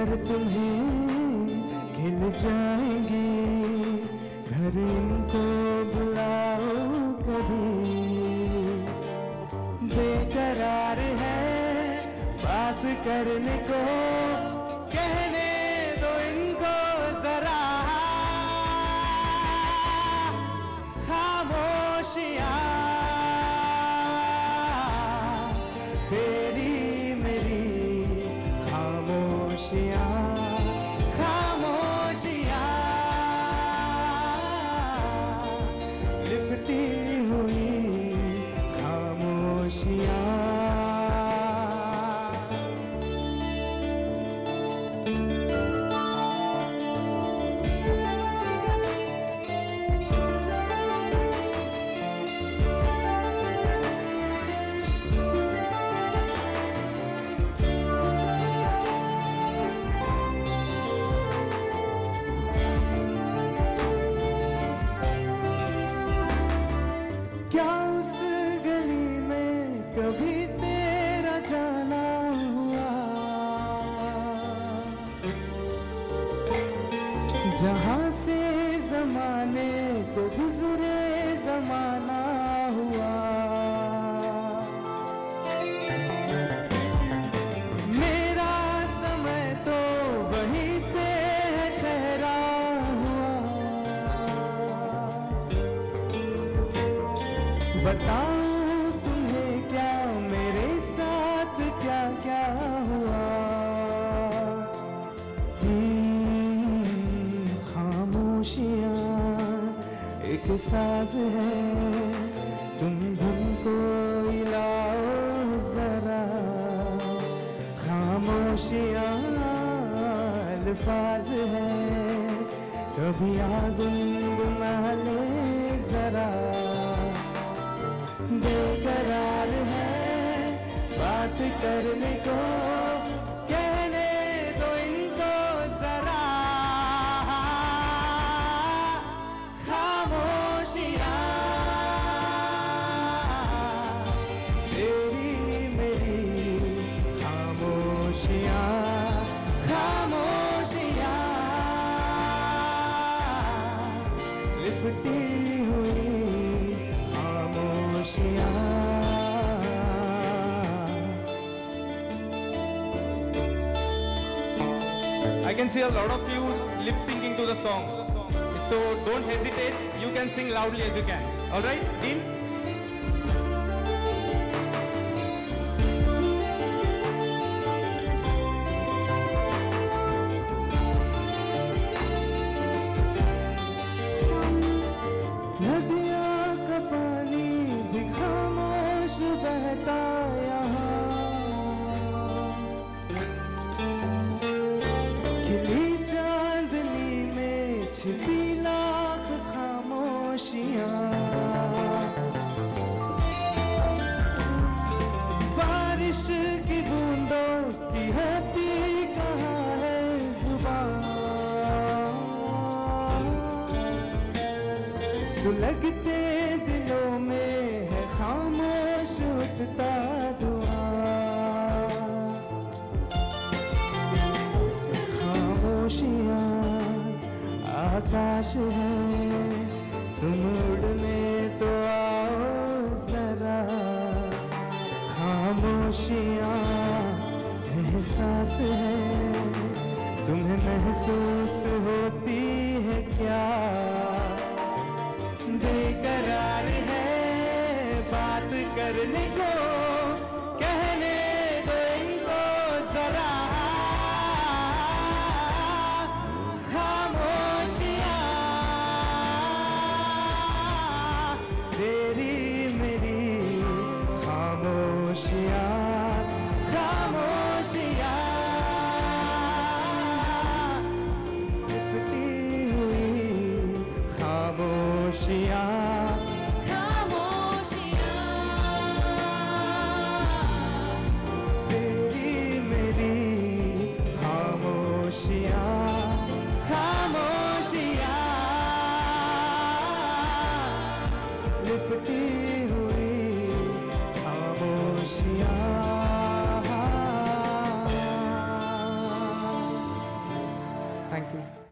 कर तुम्हें खिल जाएंगे, घर इनको बुलाओ कभी। बेकरार है बात करने को, कहने दो इनको जरा। खामोशियाँ तेरी मेरी खामोशियाँ, खामोशियाँ लिपटी हुई खामोशियाँ। कभी तेरा जाना हुआ, जहाँ से जमाने को गुजरे जमाना हुआ। मेरा समय तो वहीं पे है ठहरा हुआ। बताओ मेरे साथ क्या क्या हुआ। खामोशियाँ एक साज है, तुम धुन को हिलाओ जरा। खामोशियाँ अल्फाज है, कभी गुनगुना ले जरा। बेकरार है बात करने को, कहने दो इनको जरा। खामोशियाँ तेरी मेरी खामोशियाँ, खामोशियाँ लिपटी हुई खामोशियाँ। I can see a lot of you lip syncing to the song, so don't hesitate. You can sing loudly as you can. All right, Dean? नदियाँ का पानी भी खामोश बहता यहाँ, छिपी लाख खामोशियाँ। बारिश की बूंदों की होती कहाँ है जुबान, सुलगते दिलों में है खामोश उठता धुआं। खामोशियाँ आकाश है, तुम उड़ने तो आओ जरा। खामोशियाँ एहसास है, तुम्हें महसूस होती है क्या। बेकरार है बात करने को, कहने दो इनको जरा। तेरी मेरी खामोशियाँ, खामोशियाँ लिपटी हुई थैंक यू।